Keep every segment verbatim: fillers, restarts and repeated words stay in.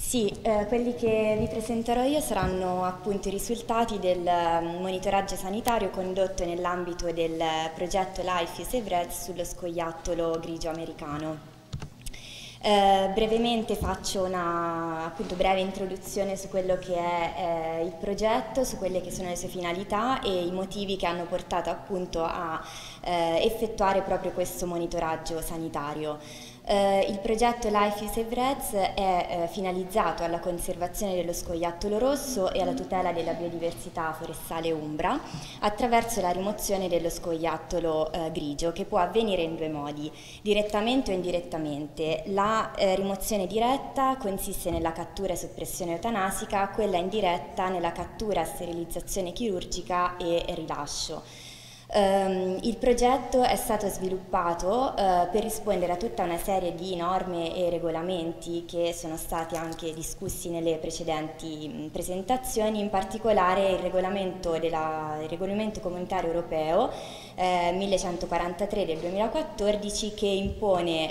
Sì, eh, quelli che vi presenterò io saranno appunto i risultati del monitoraggio sanitario condotto nell'ambito del progetto Life is a Breath sullo scoiattolo grigio americano. Eh, brevemente faccio una appunto, breve introduzione su quello che è eh, il progetto, su quelle che sono le sue finalità e i motivi che hanno portato appunto a eh, effettuare proprio questo monitoraggio sanitario. Eh, il progetto Life is a Breath è eh, finalizzato alla conservazione dello scoiattolo rosso e alla tutela della biodiversità forestale umbra attraverso la rimozione dello scoiattolo eh, grigio, che può avvenire in due modi, direttamente o indirettamente. La eh, rimozione diretta consiste nella cattura e soppressione eutanasica, quella indiretta nella cattura, sterilizzazione chirurgica e rilascio. Um, il progetto è stato sviluppato uh, per rispondere a tutta una serie di norme e regolamenti che sono stati anche discussi nelle precedenti mh, presentazioni, in particolare il regolamento, della, il regolamento comunitario europeo eh, millecentoquarantatré del duemilaquattordici, che impone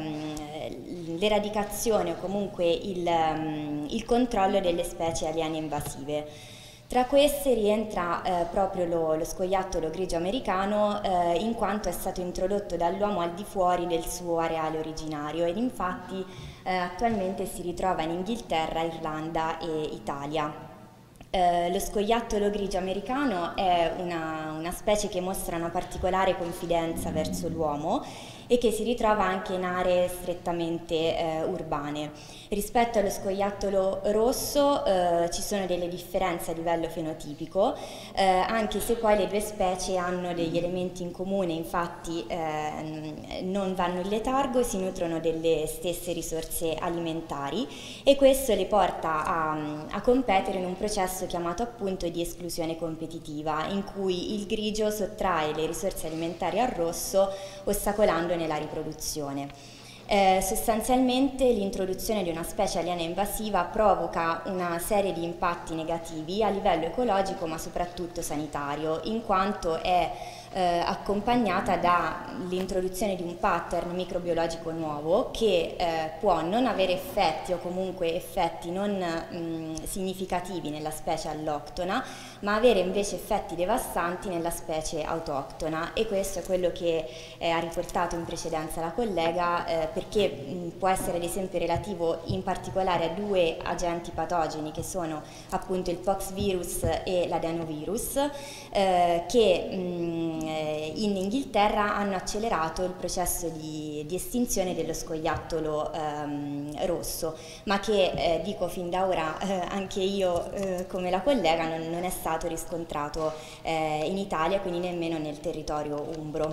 ehm, l'eradicazione o comunque il, um, il controllo delle specie aliene invasive. Tra queste rientra eh, proprio lo, lo scoiattolo grigio americano eh, in quanto è stato introdotto dall'uomo al di fuori del suo areale originario ed infatti eh, attualmente si ritrova in Inghilterra, Irlanda e Italia. Eh, lo scoiattolo grigio americano è una, una specie che mostra una particolare confidenza verso l'uomo e che si ritrova anche in aree strettamente eh, urbane. Rispetto allo scoiattolo rosso eh, ci sono delle differenze a livello fenotipico, eh, anche se poi le due specie hanno degli elementi in comune, infatti eh, non vanno in letargo, si nutrono delle stesse risorse alimentari e questo le porta a, a competere in un processo chiamato appunto di esclusione competitiva, in cui il grigio sottrae le risorse alimentari al rosso, ostacolandone la riproduzione. Eh, sostanzialmente l'introduzione di una specie aliena invasiva provoca una serie di impatti negativi a livello ecologico ma soprattutto sanitario, in quanto è eh, accompagnata dall'introduzione di un pattern microbiologico nuovo che eh, può non avere effetti o comunque effetti non mh, significativi nella specie alloctona, ma avere invece effetti devastanti nella specie autoctona, e questo è quello che eh, ha riportato in precedenza la collega, eh, perché mh, può essere ad esempio relativo in particolare a due agenti patogeni che sono appunto il poxvirus e l'adenovirus, eh, che mh, in Inghilterra hanno accelerato il processo di, di estinzione dello scoiattolo ehm, rosso, ma che eh, dico fin da ora eh, anche io eh, come la collega non, non è stato riscontrato eh, in Italia, quindi nemmeno nel territorio umbro.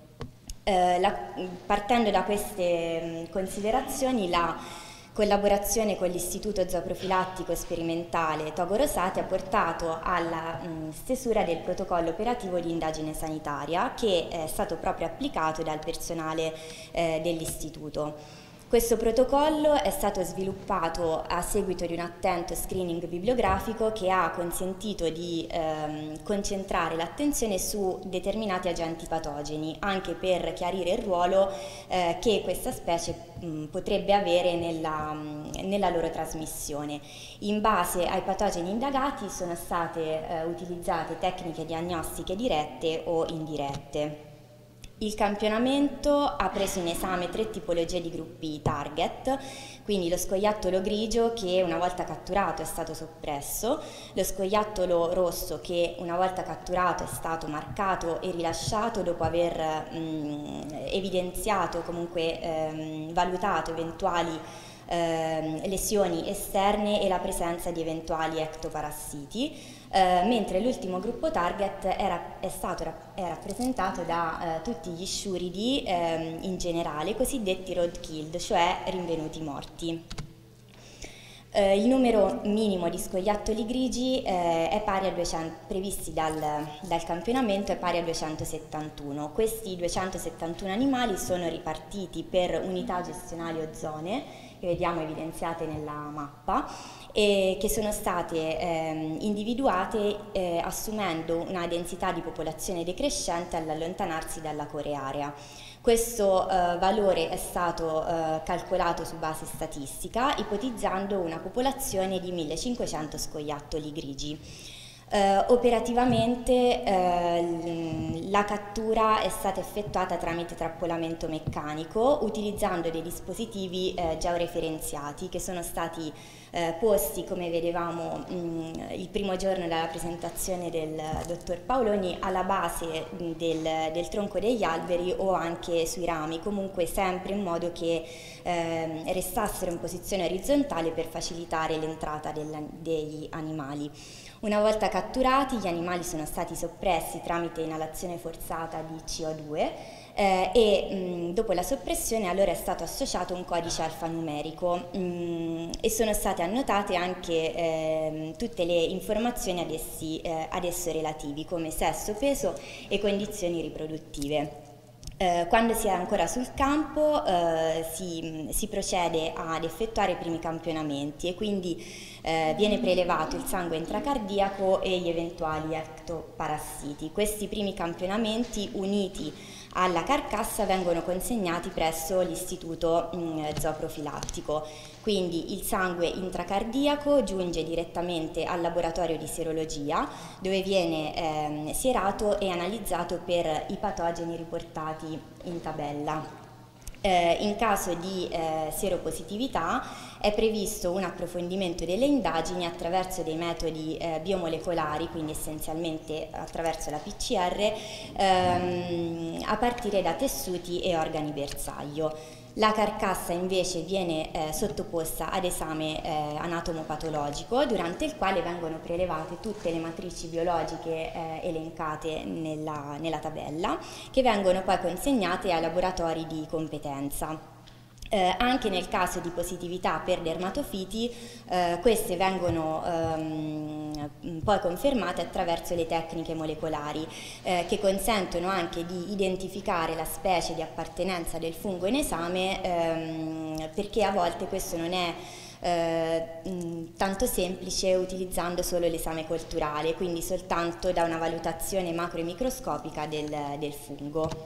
Eh, la, partendo da queste mh, considerazioni, la collaborazione con l'Istituto Zooprofilattico Sperimentale Togo Rosati ha portato alla mh, stesura del protocollo operativo di indagine sanitaria, che è stato proprio applicato dal personale eh, dell'Istituto. Questo protocollo è stato sviluppato a seguito di un attento screening bibliografico che ha consentito di ehm, concentrare l'attenzione su determinati agenti patogeni, anche per chiarire il ruolo eh, che questa specie mh, potrebbe avere nella, mh, nella loro trasmissione. In base ai patogeni indagati sono state eh, utilizzate tecniche diagnostiche dirette o indirette. Il campionamento ha preso in esame tre tipologie di gruppi target, quindi lo scoiattolo grigio che una volta catturato è stato soppresso, lo scoiattolo rosso che una volta catturato è stato marcato e rilasciato dopo aver mh, evidenziato, comunque ehm, valutato eventuali ehm, lesioni esterne e la presenza di eventuali ectoparassiti. Uh, mentre l'ultimo gruppo target era, è stato è rappresentato da uh, tutti gli sciuridi um, in generale, cosiddetti road killed, cioè rinvenuti morti. Uh, il numero minimo di scoiattoli grigi uh, è pari a duecento, previsti dal, dal campionamento è pari a duecentosettantuno. Questi duecentosettantuno animali sono ripartiti per unità gestionali o zone, che vediamo evidenziate nella mappa, e che sono state eh, individuate eh, assumendo una densità di popolazione decrescente all'allontanarsi dalla core area. Questo eh, valore è stato eh, calcolato su base statistica, ipotizzando una popolazione di millecinquecento scoiattoli grigi. Eh, operativamente eh, la cattura è stata effettuata tramite trappolamento meccanico utilizzando dei dispositivi eh, georeferenziati che sono stati eh, posti, come vedevamo mh, il primo giorno della presentazione del dottor Paoloni, alla base mh, del, del tronco degli alberi o anche sui rami, comunque sempre in modo che eh, restassero in posizione orizzontale per facilitare l'entrata degli animali. Una volta catturati, gli animali sono stati soppressi tramite inalazione forzata di C O due eh, e mh, dopo la soppressione allora è stato associato un codice alfanumerico mh, e sono state annotate anche eh, tutte le informazioni ad, essi, eh, ad esso relativi, come sesso, peso e condizioni riproduttive. Eh, quando si è ancora sul campo eh, si, si procede ad effettuare i primi campionamenti e quindi eh, viene prelevato il sangue intracardiaco e gli eventuali ectoparassiti. Questi primi campionamenti, uniti alla carcassa, vengono consegnati presso l'istituto mh, zooprofilattico. Quindi il sangue intracardiaco giunge direttamente al laboratorio di serologia, dove viene ehm, sierato e analizzato per i patogeni riportati in tabella. Eh, in caso di eh, seropositività è previsto un approfondimento delle indagini attraverso dei metodi eh, biomolecolari, quindi essenzialmente attraverso la P C R, ehm, a partire da tessuti e organi bersaglio. La carcassa invece viene eh, sottoposta ad esame eh, anatomopatologico, durante il quale vengono prelevate tutte le matrici biologiche eh, elencate nella, nella tabella, che vengono poi consegnate ai laboratori di competenza. Eh, anche nel caso di positività per dermatofiti, eh, queste vengono ehm, poi confermate attraverso le tecniche molecolari eh, che consentono anche di identificare la specie di appartenenza del fungo in esame, ehm, perché a volte questo non è eh, mh, tanto semplice utilizzando solo l'esame colturale, quindi soltanto da una valutazione macro e microscopica del, del fungo.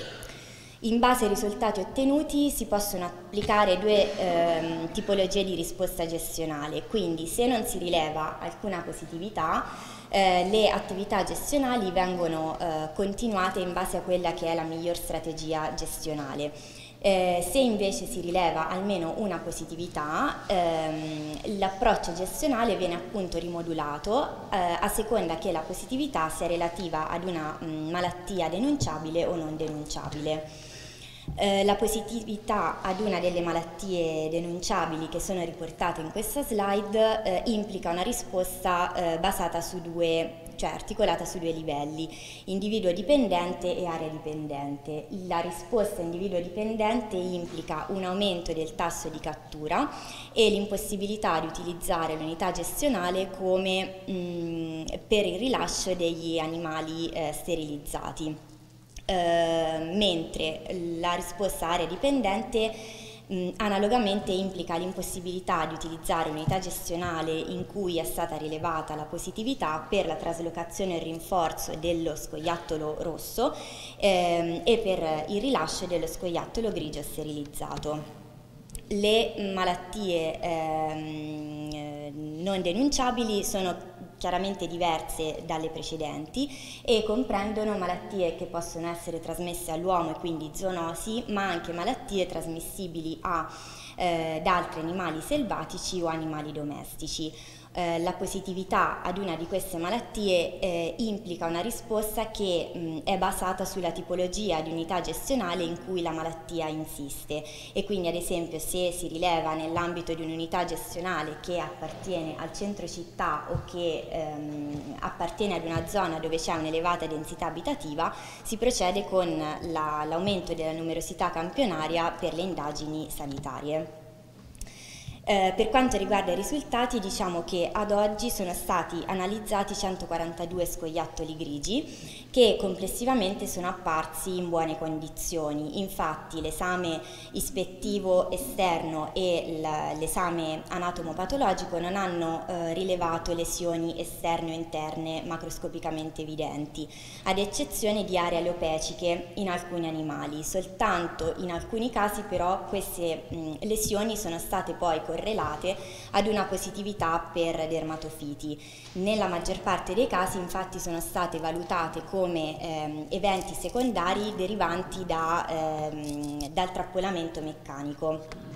In base ai risultati ottenuti si possono applicare due ehm, tipologie di risposta gestionale, quindi se non si rileva alcuna positività, eh, le attività gestionali vengono eh, continuate in base a quella che è la miglior strategia gestionale. Eh, se invece si rileva almeno una positività, ehm, l'approccio gestionale viene appunto rimodulato eh, a seconda che la positività sia relativa ad una mh, malattia denunciabile o non denunciabile. Eh, la positività ad una delle malattie denunciabili che sono riportate in questa slide eh, implica una risposta eh, basata su due, cioè articolata su due livelli, individuo dipendente e area dipendente. La risposta individuo dipendente implica un aumento del tasso di cattura e l'impossibilità di utilizzare l'unità gestionale come mh, per il rilascio degli animali eh, sterilizzati. Uh, mentre la risposta area dipendente mh, analogamente implica l'impossibilità di utilizzare un'unità gestionale in cui è stata rilevata la positività per la traslocazione e il rinforzo dello scoiattolo rosso ehm, e per il rilascio dello scoiattolo grigio sterilizzato. Le malattie ehm, non denunciabili sono chiaramente diverse dalle precedenti e comprendono malattie che possono essere trasmesse all'uomo e quindi zoonosi, ma anche malattie trasmissibili a, eh, da altri animali selvatici o animali domestici. Eh, la positività ad una di queste malattie eh, implica una risposta che mh, è basata sulla tipologia di unità gestionale in cui la malattia insiste e quindi ad esempio se si rileva nell'ambito di un'unità gestionale che appartiene al centro città o che ehm, appartiene ad una zona dove c'è un'elevata densità abitativa, si procede con l'aumento della numerosità campionaria per le indagini sanitarie. Eh, per quanto riguarda i risultati, diciamo che ad oggi sono stati analizzati centoquarantadue scoiattoli grigi che complessivamente sono apparsi in buone condizioni. Infatti l'esame ispettivo esterno e l'esame anatomopatologico non hanno eh, rilevato lesioni esterne o interne macroscopicamente evidenti, ad eccezione di aree aleopeciche in alcuni animali. Soltanto in alcuni casi però queste mh, lesioni sono state poi correlate ad una positività per dermatofiti. Nella maggior parte dei casi infatti sono state valutate come ehm, eventi secondari derivanti da, ehm, dal trappolamento meccanico.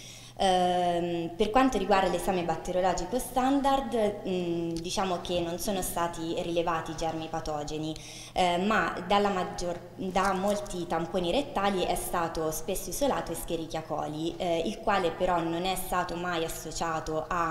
Uh, per quanto riguarda l'esame batteriologico standard, mh, diciamo che non sono stati rilevati germi patogeni, eh, ma dalla maggior, da molti tamponi rettali è stato spesso isolato Escherichia coli, eh, il quale però non è stato mai associato a,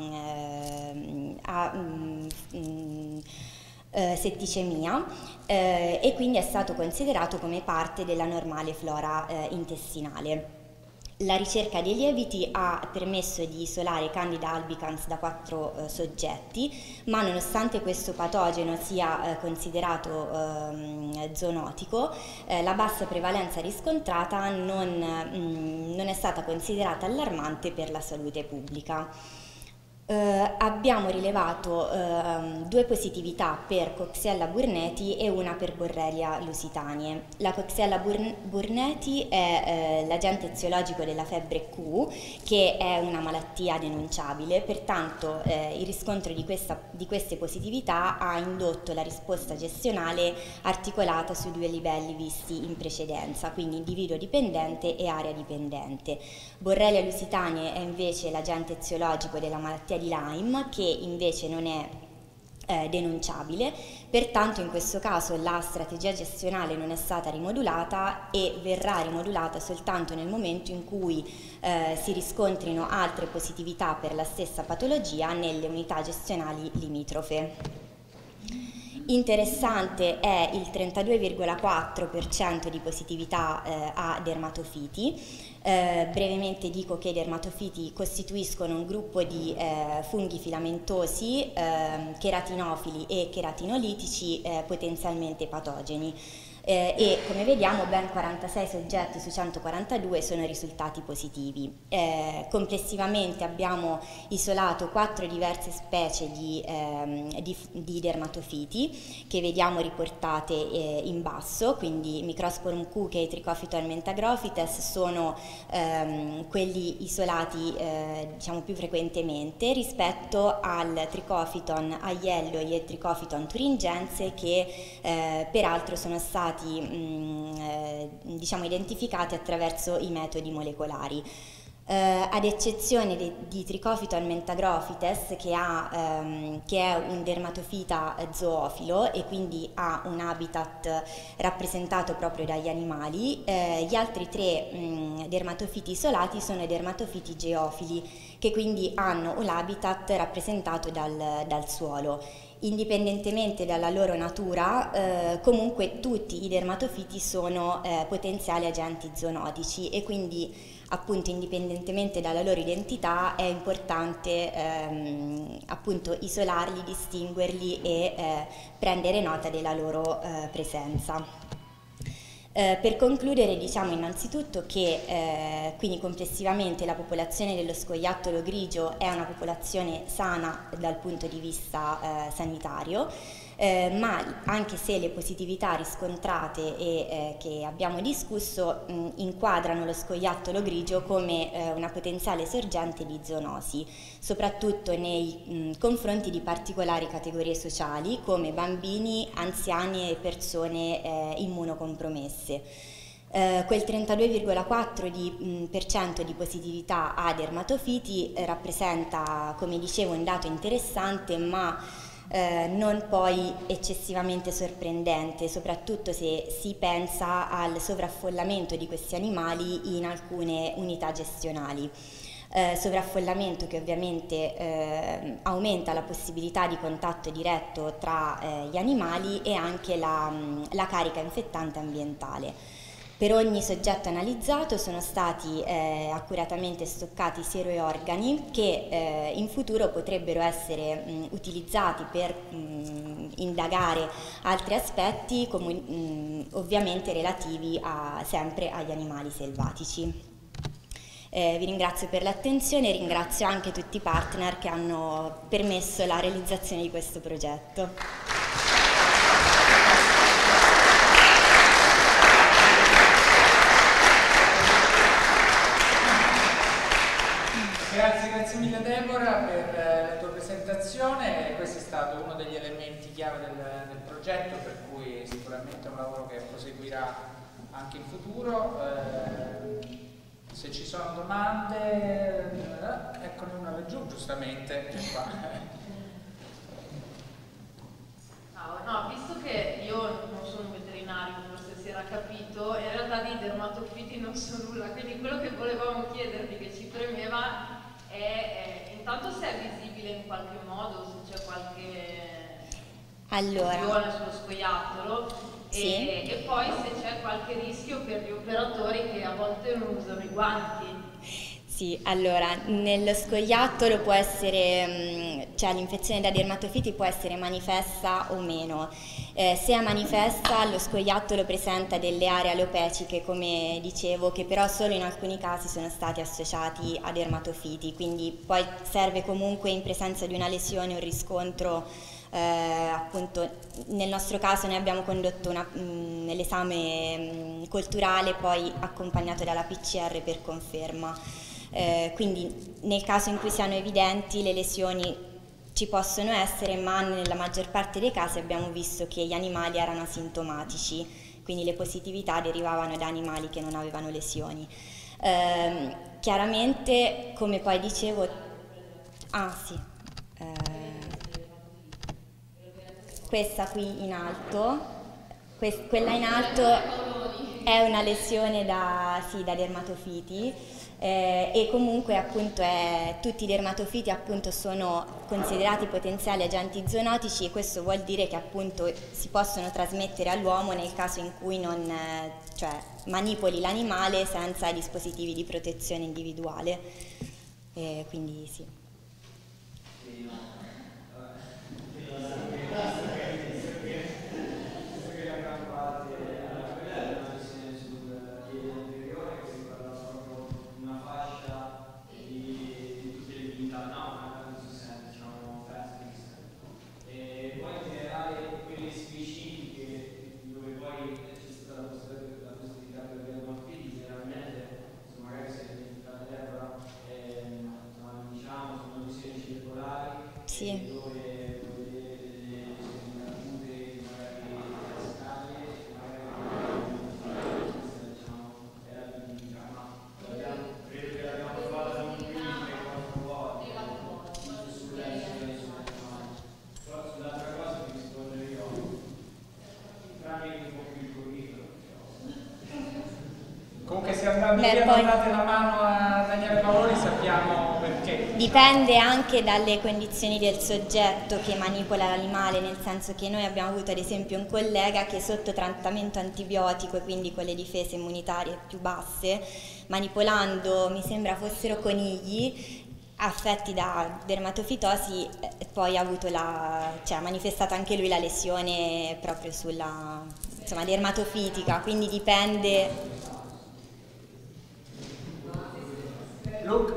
mh, a mh, mh, Uh, setticemia uh, e quindi è stato considerato come parte della normale flora uh, intestinale. La ricerca dei lieviti ha permesso di isolare Candida albicans da quattro uh, soggetti, ma nonostante questo patogeno sia uh, considerato uh, zoonotico, uh, la bassa prevalenza riscontrata non, mh, non è stata considerata allarmante per la salute pubblica. Uh, abbiamo rilevato uh, due positività per Coxiella burneti e una per Borrelia lusitaniae. La Coxiella burneti è uh, l'agente eziologico della febbre Q, che è una malattia denunciabile, pertanto uh, il riscontro di, questa, di queste positività ha indotto la risposta gestionale articolata sui due livelli visti in precedenza, quindi individuo dipendente e area dipendente. Borrelia lusitaniae è invece l'agente eziologico della malattia di Lyme, che invece non è eh, denunciabile, pertanto in questo caso la strategia gestionale non è stata rimodulata e verrà rimodulata soltanto nel momento in cui eh, si riscontrino altre positività per la stessa patologia nelle unità gestionali limitrofe. Interessante è il trentadue virgola quattro per cento di positività eh, a dermatofiti. Eh, brevemente dico che i dermatofiti costituiscono un gruppo di eh, funghi filamentosi, eh, cheratinofili e cheratinolitici eh, potenzialmente patogeni. Eh, e come vediamo ben quarantasei soggetti su centoquarantadue sono risultati positivi. Eh, complessivamente abbiamo isolato quattro diverse specie di, ehm, di, di dermatofiti che vediamo riportate eh, in basso, quindi Microsporum cucei e Trichophyton mentagrophytes sono ehm, quelli isolati eh, diciamo più frequentemente rispetto al Trichophyton aielloi e Trichophyton thuringiense che eh, peraltro sono stati Mh, eh, diciamo identificati attraverso i metodi molecolari. Eh, ad eccezione de, di Trichophyton mentagrophytes che, ha, ehm, che è un dermatofita zoofilo e quindi ha un habitat rappresentato proprio dagli animali, eh, gli altri tre mh, dermatofiti isolati sono i dermatofiti geofili che quindi hanno un habitat rappresentato dal, dal suolo. Indipendentemente dalla loro natura, eh, comunque tutti i dermatofiti sono eh, potenziali agenti zoonotici e quindi appunto indipendentemente dalla loro identità è importante ehm, appunto isolarli, distinguerli e eh, prendere nota della loro eh, presenza. Eh, per concludere diciamo innanzitutto che eh, quindi complessivamente la popolazione dello scoiattolo grigio è una popolazione sana dal punto di vista eh, sanitario, eh, ma anche se le positività riscontrate e eh, che abbiamo discusso mh, inquadrano lo scoiattolo grigio come eh, una potenziale sorgente di zoonosi, soprattutto nei mh, confronti di particolari categorie sociali come bambini, anziani e persone eh, immunocompromesse. Eh, quel trentadue virgola quattro per cento di, di positività a dermatofiti eh, rappresenta, come dicevo, un dato interessante, ma eh, non poi eccessivamente sorprendente, soprattutto se si pensa al sovraffollamento di questi animali in alcune unità gestionali. Eh, sovraffollamento che ovviamente eh, aumenta la possibilità di contatto diretto tra eh, gli animali e anche la, la carica infettante ambientale. Per ogni soggetto analizzato sono stati eh, accuratamente stoccati siero e organi che eh, in futuro potrebbero essere mh, utilizzati per mh, indagare altri aspetti, come, mh, ovviamente relativi a, sempre agli animali selvatici. Eh, vi ringrazio per l'attenzione e ringrazio anche tutti i partner che hanno permesso la realizzazione di questo progetto. Grazie, grazie mille Deborah per la tua presentazione. Questo è stato uno degli elementi chiave del, del progetto, per cui sicuramente è un lavoro che proseguirà anche in futuro. Eh, se ci sono domande, eh, eccone una laggiù, giustamente. Qua. No, no, visto che io non sono un veterinario, forse si era capito, in realtà di dermatofiti non so nulla, quindi quello che volevamo chiedervi, che ci premeva, è, è intanto se è visibile in qualche modo, se c'è qualche allora, sullo scoiattolo, sì. e, e poi se c'è qualche rischio per gli operatori che a volte non usano i guanti. Sì, allora, nello scoiattolo può essere, cioè l'infezione da dermatofiti può essere manifesta o meno. Eh, se è manifesta, lo scoiattolo presenta delle aree alopeciche, come dicevo, che però solo in alcuni casi sono stati associati a dermatofiti, quindi poi serve comunque in presenza di una lesione un riscontro. Eh, appunto nel nostro caso noi abbiamo condotto l'esame culturale poi accompagnato dalla P C R per conferma. Eh, quindi nel caso in cui siano evidenti le lesioni ci possono essere, ma nella maggior parte dei casi abbiamo visto che gli animali erano asintomatici, quindi le positività derivavano da animali che non avevano lesioni. Eh, chiaramente, come poi dicevo, ah sì, eh, questa qui in alto, quest, quella in alto è una lesione da, sì, da dermatofiti. Eh, e comunque appunto è, tutti i dermatofiti appunto sono considerati potenziali agenti zoonotici, e questo vuol dire che appunto si possono trasmettere all'uomo nel caso in cui non eh, cioè, manipoli l'animale senza i dispositivi di protezione individuale. Eh, quindi sì. Sì. Comunque se andando Beh, via poi... date la mano a Daniele Paoli sappiamo perché. Dipende anche dalle condizioni del soggetto che manipola l'animale, nel senso che noi abbiamo avuto ad esempio un collega che sotto trattamento antibiotico e quindi con le difese immunitarie più basse, manipolando, mi sembra fossero conigli affetti da dermatofitosi, eh, poi ha avuto la, cioè ha manifestato anche lui la lesione proprio sulla, insomma, dermatofitica, quindi dipende. Luke?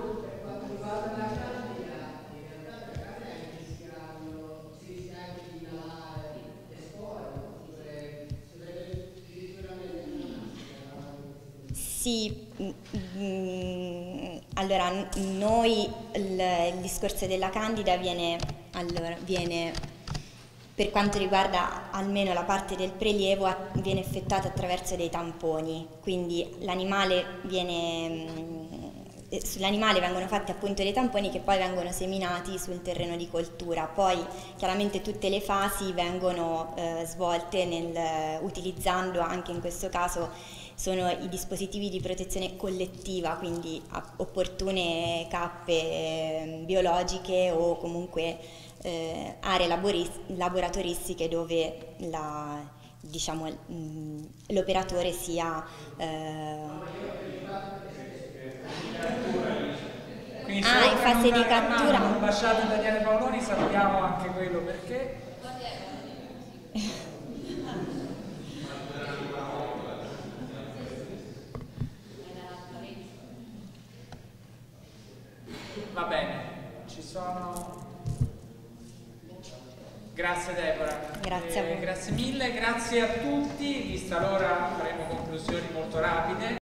Sì, mm, allora noi il, il discorso della Candida viene, allora, viene, per quanto riguarda almeno la parte del prelievo, viene effettuato attraverso dei tamponi, quindi l'animale viene... sull'animale vengono fatti appunto dei tamponi che poi vengono seminati sul terreno di coltura, poi chiaramente tutte le fasi vengono eh, svolte nel, utilizzando anche in questo caso sono i dispositivi di protezione collettiva, quindi opportune cappe eh, biologiche o comunque eh, aree laboratoristiche dove la, diciamo, l'operatore sia... Eh... Quindi ah, in fase di cattura. Ambasciata Daniele Paoloni, sappiamo anche quello perché. Va bene, ci sono... Grazie Deborah. Grazie a voi. Eh, grazie mille, grazie a tutti, vista l'ora faremo conclusioni molto rapide.